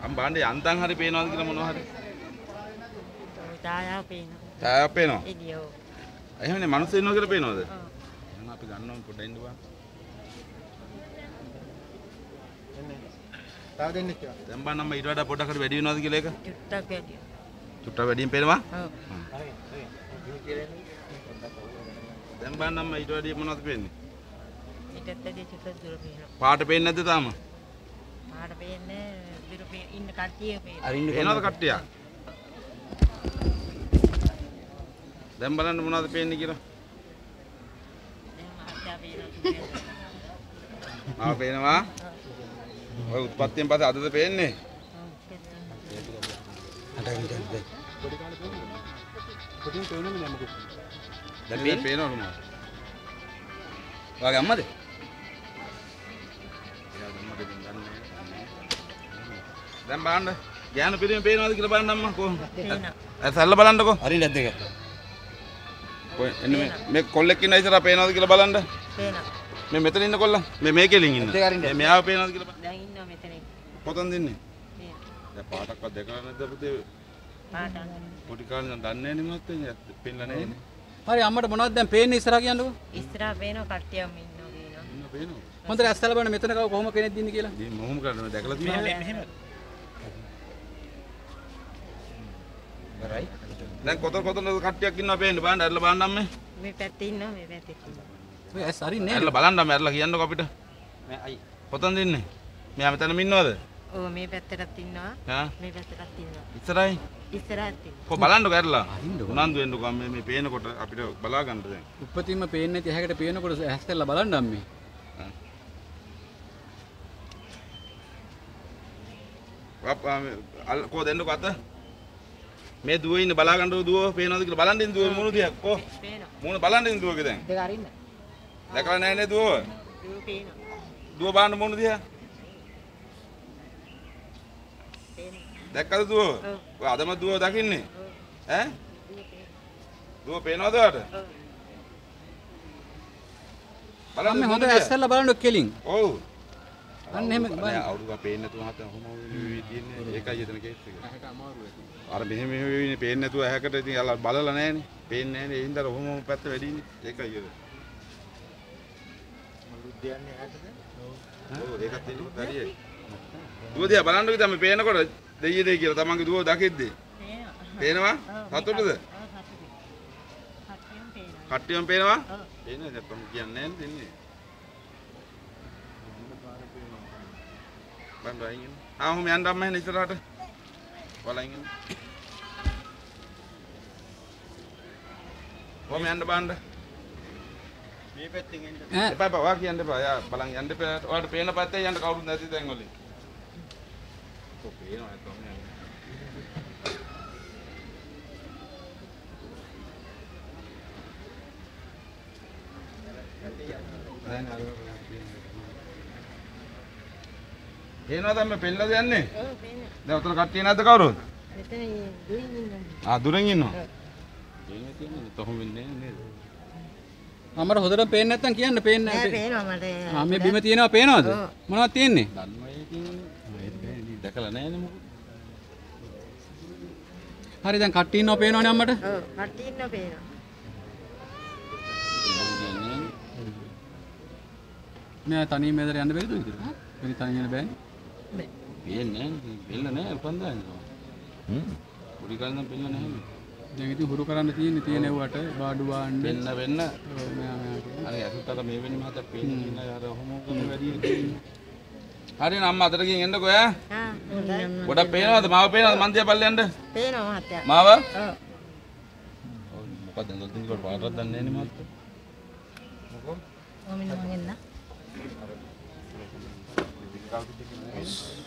අම් බාණ්ඩේ යන්තම් හරි පේනවද කියලා මොනවා හරි? ඡායාව පේනවා. ඡායාවක් පේනවා. එළියෝ. එහෙමනේ මිනිස්සු ඉන්නවා කියලා පේනවද? ඔව්. එහෙනම් අපි ගන්නවා පොඩ්ඩක් ඉන්න බා. තව දෙන්නෙක් කියලා. දැන් බා නම් ඊට වඩා පොඩ්ඩක් හරි වැඩි වෙනවද කියලා එක? චුට්ටක් වැඩි. චුට්ටක් වැඩියෙන් පේනවා? ඔව්. දැන් බා නම් ඊට වැඩි මොනවද පේන්නේ? ඊටත් වැඩි චුට්ටක් දුර පේනවා. පාට පේන්නේ නැද්ද තාම? පාට පේන්නේ දුර ඉන්න කට්ටිය පේනවා. අර ඉන්න පේනවද කට්ටිය? දැන් බලන්න මොනවද පේන්නේ කියලා. දැන් මාත්‍යා පේනවා. ආ පේනවා? ඔය උත්පත්තියෙන් පස්සේ අදද පේන්නේ? දැන් පේනවලු මම. ඔයාගේ අම්මද? දැන් බලන්න ගෑනු පිරිමි පේනවද කියලා බලන්න අම්මා කොහොමද? පේනවා. ඇසල්ල බලන්නකෝ. හරි නැද්ද එක? කොයි එන්නේ මේ කොල්ලෙක් ඉන්න ඉතලා පේනවද කියලා බලන්න. පේනවා. මේ මෙතන ඉන්න කොල්ලා. මේ කෙලින් ඉන්න. මේ මෙයාව පේනවද කියලා බලන්න. දැන් ඉන්නවා මෙතන. කොතනද ඉන්නේ? පේනවා. දැන් පාටක්වත් දැකලා නැද්ද පුතේ? පාට. පොඩි කාලේ නම් දන්නේ නැහැ නේ මහත්තයා. පෙන්නලා නැහැ නේ. හරි අම්මට මොනවද දැන් පේන්නේ ඉස්සරහ කියන්නකෝ. ඉස්සරහා පේනවා කට්ටියම ඉන්නවා කියනවා. ඉන්න පේනවද? හොඳට ඇස්සල බලන්න මෙතන කොහොම කෙනෙක්ද ඉන්නේ කියලා. ඉතින් මොහොම කරන්නේ දැකලා තියෙනවා. මෙහෙම. හරි. දැන් කොතන කට්ටියක් ඉන්නවා පේන්නේ බලන්න ඇරලා බලන්නම් මේ පැත්තේ ඉන්නවා මේ පැත්තේ ඉන්නවා. ඔය ඇස් හරි නේද? ඇරලා බලන්නම් ඇරලා කියන්නකෝ අපිට. මේ අයි. කොතනද ඉන්නේ? මෙයා මෙතනම ඉන්නවද? ඔව් මේ පැත්තටත් ඉන්නවා. ආ මේ පැත්තටත් ඉන්නවා. ඉස්සරහින් ඉස්සරහත් ඉන්නවා. කො බලන්නකෝ ඇරලා. උනන්දු වෙන්නකෝ මේ පේනකොට අපිට බලා ගන්න දැන්. උපතින්ම පේන්නේ නැති ඇහැකට පේනකොට ඇස්සෙල්ලා බලන්න අම්මේ. කො දෙන්නකෝ අත. මේ දුවේ ඉන්න බලා ගන්න දුව පේනවද කියලා බලන්න ඉන්න දුවේ මොන දියක් කො. පේනවා. මොන බලන්න ඉන්න දුවගේ දැන්. දෙක අරින්න. දැකලා නැහැ නේ දුව. දුව පේනවා. දුව බලන්න මොන දියා. පේනවා. දැක්කද දුව? ඔය අදම දුව දකින්නේ? ඈ? දුව පේනවද ඔයාලට? බලන්න අම්මේ හොඳ ඇස්සෙල්ලා බලන්න කෙලින්. ඔව්. අන්න එහෙම බලන්න. අවුරුද්දක් පේන්නේ නැතුව හත ඔහොම තියෙන්නේ. ඒකයි එතන කේස් එක. ඇහැට අමාරු වෙයි. අර මෙහෙම වෙන්නේ පේන්නේ නැතුව ඇහැකට ඉතින් යාලා බලලා නැහනේ. පේන්නේ නැහනේ. ඒ හින්දා ඔහොම පැත්ත වැඩිනේ. ඒකයි ඒක. මලුත් දෙන්නේ ඇහැටද? ඔව් ඒකත් ඉන්නේ හරියයි. දුව දිහා බලන්න විතර මේ පේනකොට දෙයියදේ කියලා තමන්ගේ දුව දකිද්දී. පේනවා. පේනවා? සතුටුද? කට්ටියම පේනවා? පේන්නේ නැත්නම් කියන්නේ නැහැ දෙන්නේ. බං බයින්. ආ ඔහොම යන්න අම්ම එහෙනම් ඉස්සරහට. බලයින් ඉන්න. ඔහොම යන්න බාන්න. මේ පැත්තෙන් එන්න. එපා එපා වා කියන්න එපා. යා බලන් යන්න එපා. ඔයාලට පේන පැත්තේ යන්න කවුරුත් නැති තැන් වලින්. කො පේනවා නැත්නම් යන්න. එනවා දැන් මේ පෙන්නද යන්නේ? ඔව් පේනවා. දැන් උතන කට්ටිය නැද්ද කවුරුත්? මෙතන දුවින් ඉන්නවා. ආ දුරෙන් ඉන්නවා. පේන්නේ තියෙන්නේ තොහොම වෙන්නේ නේද? අම්මට හොඳට පේන්නේ නැත්තම් කියන්න පේන්නේ නෑ නැහැ. පේනවා මට. ආ මේ බිම තියෙනවා පේනවද? ඔව්. මොනවද තියෙන්නේ? දන්නවා ඒකින් මේ දැකලා නැහැනේ මොකද? හරි දැන් කට්ටිය ඉන්නව පේනවනේ අම්මට. ඔව් කට්ටිය ඉන්නවා පේනවා. මෙයා තනියම මෙතන යන්න බැරිද විතර? වෙන තනියම යන්න බෑනේ. බෑ. පේන්නේ නැහැ. පෙන්න නැහැ උපන්දාන. පොඩි කාලේ නම් පෙන්න නැහැ. දැන් ඉතින් හුරු කරන්න තියෙන ඒවට බාඩු වාන්න. පෙන්න වෙන්න. ඔව් මෙයා අනේ අසුතට මේ වෙන්නේ මහත පේන්නේ කියලා යාර ඔහොම වැඩි තියෙන්නේ. හරි නම් අතට ගිහින් එන්නකෝ ඈ. ආ හොඳයි. ගොඩක් පේනවද? මාව පේනවද? මන් දිහා බලලා යන්න. පේනවා මහත්තයා. මාව? ඔව්. මොකක්ද නේද තින්කොට පාටක් දන්නේ නැහැ නේ මහත්තයා. මොකෝ? ඔමින මං එන්න.